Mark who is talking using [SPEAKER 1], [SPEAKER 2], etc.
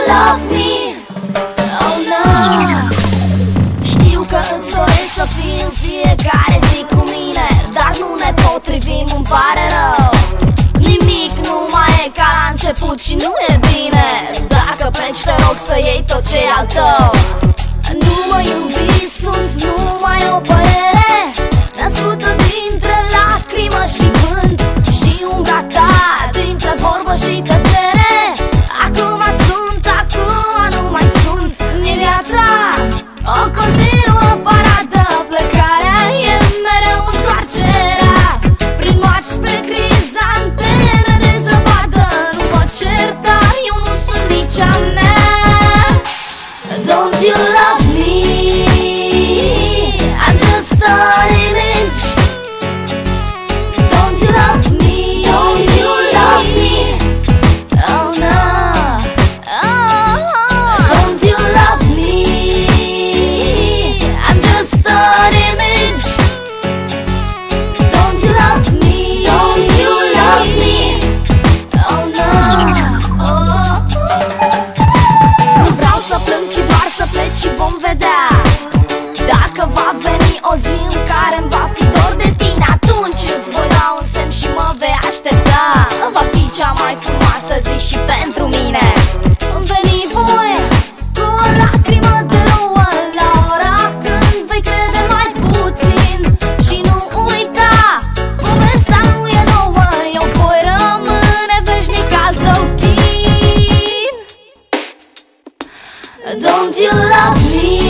[SPEAKER 1] love me? Oh no. Știu că îți dorești să fii în fiecare zi cu mine, dar nu ne potrivim, îmi pare rău. Nimic nu mai e ca la început și nu e bine. Dacă pleci te rog să iei tot ce e al tău. Nu mă iubi, sunt numai o părere născută dintre lacrimă și vânt și umbra ta, dintre vorbă și tăcere. Acum sunt, acum nu mai sunt. E viața o continuă paradă, plecarea e mereu întoarcerea. Prin marci spre crizanteme de zăpadă. Nu mă certa, eu nu sunt nici a mea. Don't you love me? I'm just an image. Don't you love me? Don't you love me? Oh no. Oh. Don't you love me? I'm just an image. Don't you love me? Don't you love me? Oh no. Oh. Nu vreau să plâng, ci doar să pleci și vom vedea. Dacă va veni o zi în care îmi va fi dor de tine, atunci îți voi da un semn și mă vei aștepta. Va fi cea mai frumoasă zi și pentru mine. Veni voi cu o lacrimă de rouă la ora când vei crede mai puțin. Și nu uita, povestea nu e nouă, eu voi rămâne veșnic al tău chin. Don't you love me?